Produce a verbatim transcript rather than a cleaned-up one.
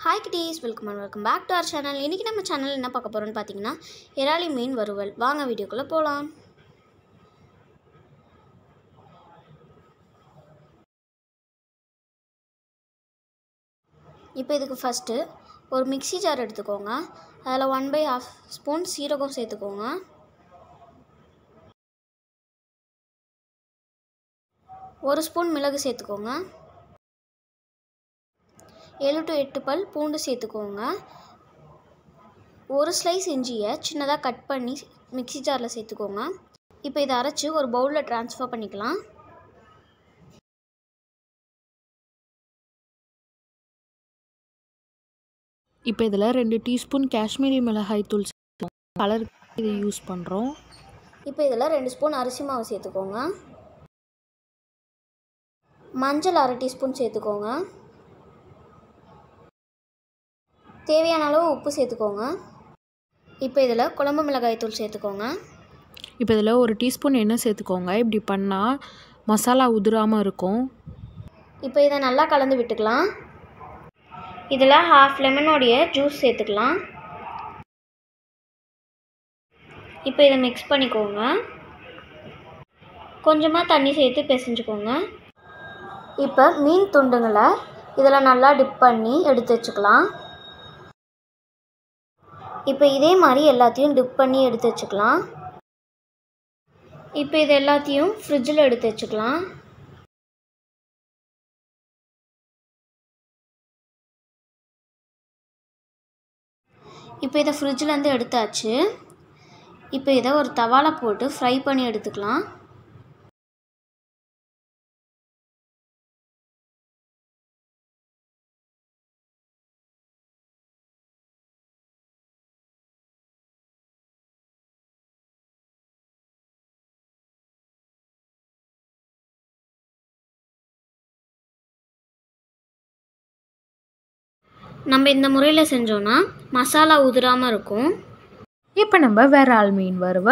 Hi kitties, welcome and welcome back to our channel. இன்னைக்கு நம்ம சேனல்ல என்ன பார்க்க போறோம்னு பாத்தீங்கன்னா இறாலி மீன் வறுவல். வாங்க வீடியோக்குள்ள போலாம். இப்போ இதுக்கு ஃபர்ஸ்ட் ஒரு மிக்ஸி ஜார் எடுத்துக்கோங்க. அதில் one by half ஸ்பூன் சீரகம் சேர்த்துக்கோங்க. ஒரு ஸ்பூன் மிளகு சேர்த்துக்கோங்க. ஏழு to எட்டு பல் பூண்டு சேர்த்துக்கோங்க. ஒரு ஸ்லைஸ் இஞ்சியை சின்னதாக கட் பண்ணி மிக்ஸி ஜாரில் சேர்த்துக்கோங்க. இப்போ இதை அரைச்சி ஒரு பவுலில் ட்ரான்ஸ்ஃபர் பண்ணிக்கலாம். இப்போ இதில் ரெண்டு டீஸ்பூன் காஷ்மீரி மிளகாய் தூள் கலர் இதை யூஸ் பண்ணுறோம். இப்போ இதில் ரெண்டு ஸ்பூன் அரிசி மாவு சேர்த்துக்கோங்க. மஞ்சள் அரை டீஸ்பூன் சேர்த்துக்கோங்க. தேவையான அளவு உப்பு சேர்த்துக்கோங்க. இப்போ இதில் குழம்பு மிளகாய் தூள் சேர்த்துக்கோங்க. இப்போ இதில் ஒரு டீஸ்பூன் எண்ணெய் சேர்த்துக்கோங்க. இப்படி பண்ணால் மசாலா உதிராமல் இருக்கும். இப்போ இதை நல்லா கலந்து விட்டுக்கலாம். இதில் ஹாஃப் லெமனோடைய ஜூஸ் சேர்த்துக்கலாம். இப்போ இதை மிக்ஸ் பண்ணிக்கோங்க. கொஞ்சமாக தண்ணி சேர்த்து பிசைஞ்சுக்கோங்க. இப்போ மீன் துண்டுங்களை இதில் நல்லா டிப் பண்ணி எடுத்து வச்சுக்கலாம். இப்போ இதே மாதிரி எல்லாத்தையும் டிப் பண்ணி எடுத்து வச்சுக்கலாம். இப்போ இது எல்லாத்தையும் ஃப்ரிட்ஜில் எடுத்து வச்சுக்கலாம். இப்போ இதை ஃப்ரிட்ஜிலேருந்து எடுத்தாச்சு. இப்போ இதை ஒரு தவால போட்டு ஃப்ரை பண்ணி எடுத்துக்கலாம். நம்ம இந்த முறையில் செஞ்சோன்னா மசாலா உதிராமல் இருக்கும். இப்போ நம்ம விரால் மீன் வறுவல்